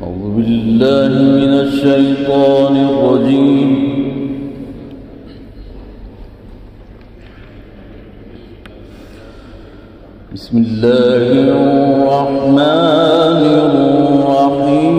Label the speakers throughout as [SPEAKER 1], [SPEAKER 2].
[SPEAKER 1] أعوذ بالله من الشيطان الرجيم. بسم الله الرحمن الرحيم.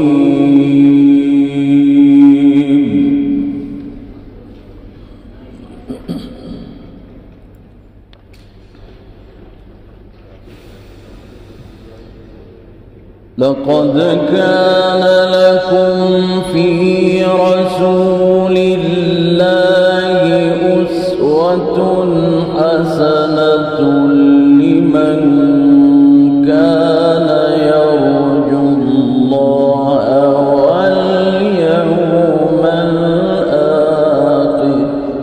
[SPEAKER 1] لقد كان لكم في رسول الله أسوة حسنة لمن كان يرجو الله واليوم الآخر.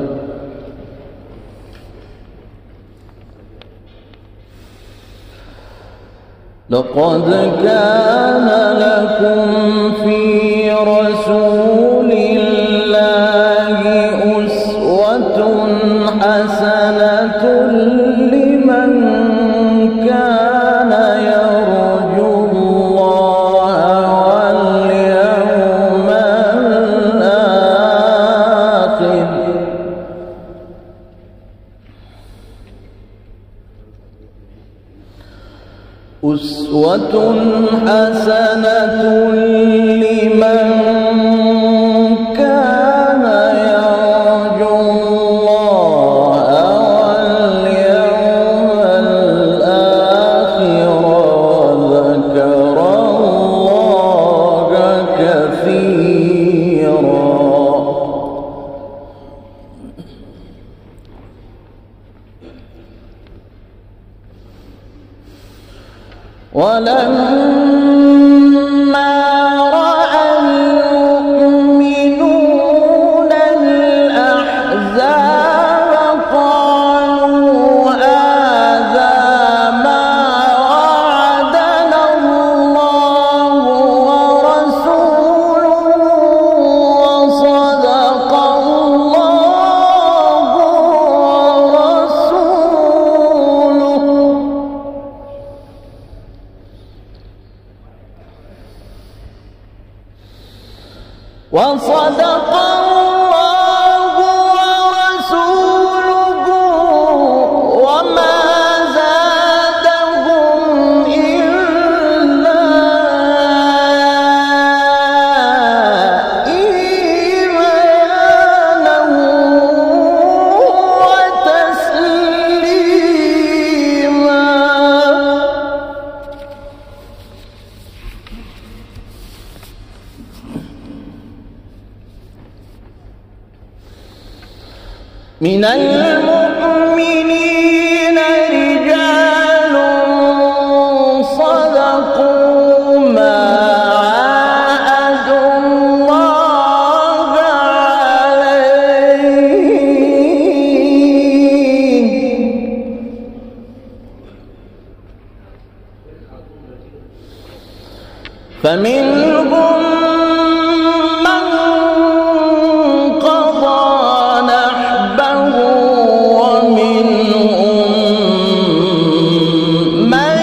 [SPEAKER 1] لقد كان لكم في رسول الله أسوة حسنة لمن كان يرجو الله واليوم الآخر. أسوة حسنة لمن كان يرجو الله واليوم الآخر وذكر الله كثيرا. ولما رأى المؤمنون الأحزاب قالوا هذا ما وعدنا الله ورسوله وصدق الله ورسوله. وصدق الله ورسوله وما زادهم إلا إيمانا وتسليما. من المؤمنين رجال صدقوا ما عاهدوا الله عليه فمنهم من قضى نحبه ومنهم من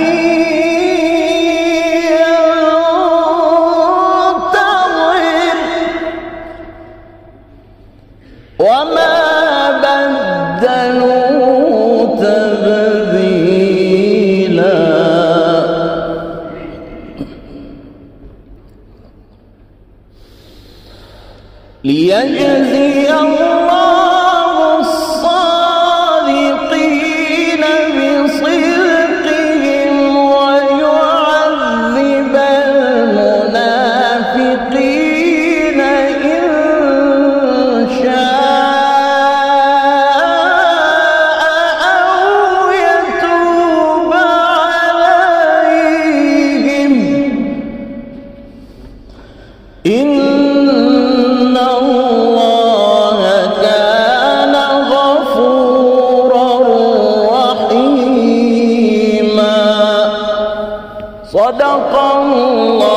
[SPEAKER 1] ينتظر وما بدلوا تبديلا. ليجزي الله الصادقين بصدقهم ويعذب المنافقين إن شاء أو يتوب عليهم. إن الله كان غفورا رحيما. صدق الله.